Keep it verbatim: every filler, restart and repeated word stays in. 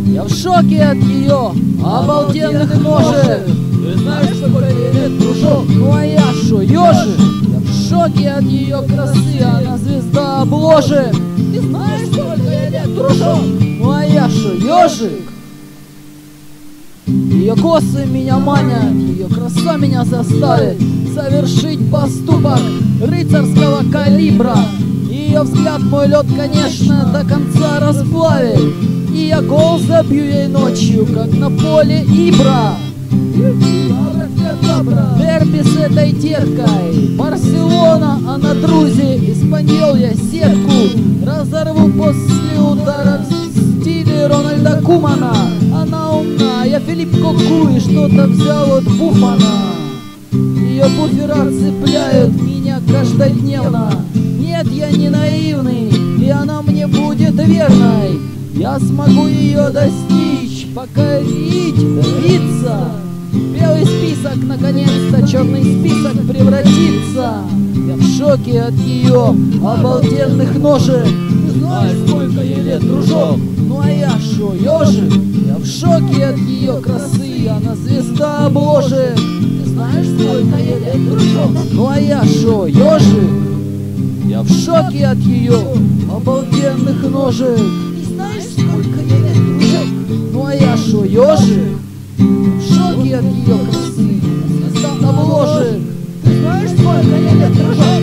Я в шоке от ее обалденных ножек. Ты знаешь, сколько ей лет, дружок? Ну а я шо, ёжик? Я в шоке от ее красы, она звезда обложек. Ты знаешь, сколько ей лет, дружок? Ну а я шо, ёжик? Ее косы меня манят, ее краса меня заставит совершить поступок рыцарского калибра. Ее взгляд мой лед, конечно, до конца расплавит, и я гол забью ей ночью, как на поле Ибра. Дерби с этой деткой, Барселона, а на друзе Испаньол я сетку разорву после удара в стиле Рональда Кумана. Она умна, я Филипп Коку и что-то взял от Буфана. Ее буфера цепляют меня каждодневно. Нет, я не наивный, и она мне будет верной. Я смогу ее достичь, покорить, добиться. Белый список, наконец-то, черный список превратится. Я в шоке от ее обалденных ножек. Ты знаешь, сколько ей лет, дружок? Ну а я шо, ёжик? Я в шоке от ее красы, она звезда обложек. Ты знаешь, сколько ей лет, дружок? Ну а я шо, ёжик? Я в шоке от ее обалденных ножек. Ты знаешь, сколько ей лет, дружок? Ну а я шо, ёжик? В шоке от ее красы, звезда обложек. Ты знаешь, сколько ей лет, дружок?